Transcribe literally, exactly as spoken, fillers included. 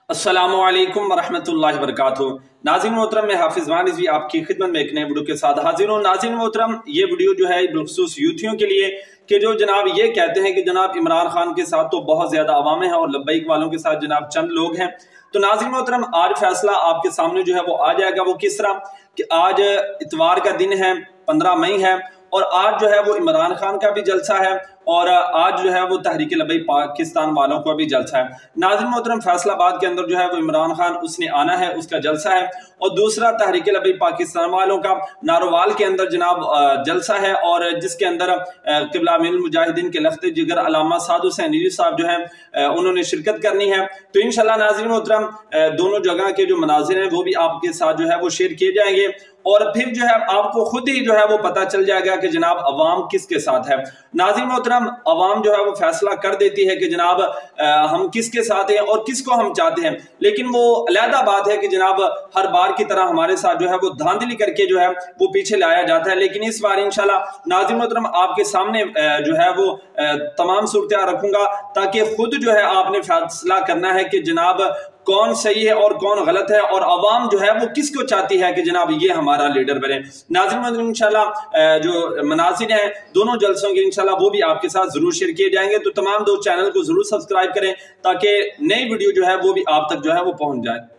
अस्सलामु अलैकुम वरहमतुल्लाहि वबरकातुहू। नाज़रीन मोहतरम, मैं हाफिज़ वान रिज़वी आपकी खिदमत में एक नए वीडियो के साथ हाजिर हूँ। नाज़रीन मोहतरम, ये वीडियो जो है बिलखुसूस यूथियों के लिए कि जो जनाब ये कहते हैं कि जनाब इमरान खान के साथ तो बहुत ज़्यादा अवामें हैं और लब्बैक वालों के साथ जनाब चंद लोग हैं। तो नाज़रीन मोहतरम, आज फैसला आपके सामने जो है वो आ जाएगा। वो किस तरह कि आज इतवार का दिन है, पंद्रह मई है, और आज जो है वो इमरान खान का भी जलसा है और आज जो है वो तहरीक लब्बैक पाकिस्तान वालों का भी जलसा है। नाज़रीन मोहतरम, फैसलाबाद के अंदर जो है वो इमरान खान उसने आना है, उसका जलसा है, और दूसरा तहरीक लब्बैक पाकिस्तान वालों का नारोवाल के अंदर जनाब जलसा है, और जिसके अंदर क़िबला अमीरुल मुजाहिदीन के लख्त जिगर अल्लामा साद हुसैन रिज़वी साहब जो है उन्होंने शिरकत करनी है। तो इंशाल्लाह नाज़रीन मोहतरम, दोनों जगह के जो मनाज़िर हैं वो भी आपके साथ जो है वो शेयर किए जाएंगे, और फिर जो है आपको खुद ही जो है वो पता चल जाएगा कि जनाब अवाम किसके साथ है। नाज़रीन मोहतरम, अवाम जो है वो फैसला कर देती है कि जनाब हम किसके साथ हैं और किसको हम चाहते हैं, लेकिन वो अलहदा बात है कि जनाब हर बार की तरह हमारे साथ जो है वो धांधली करके जो है वो पीछे लाया जाता है। लेकिन इस बार इंशाल्लाह नाज़रीन मोहतरम आपके सामने जो है वो तमाम सूरत रखूंगा, ताकि खुद जो है आपने फैसला करना है कि जनाब कौन सही है और कौन गलत है, और अवाम जो है वो किसको चाहती है कि जनाब ये हमारा लीडर बने। नाज़रीन इंशाल्लाह जो मनाज़िर हैं दोनों जलसों के इंशाल्लाह वो भी आपके साथ जरूर शेयर किए जाएंगे। तो तमाम दोस्त चैनल को जरूर सब्सक्राइब करें ताकि नई वीडियो जो है वो भी आप तक जो है वो पहुंच जाए।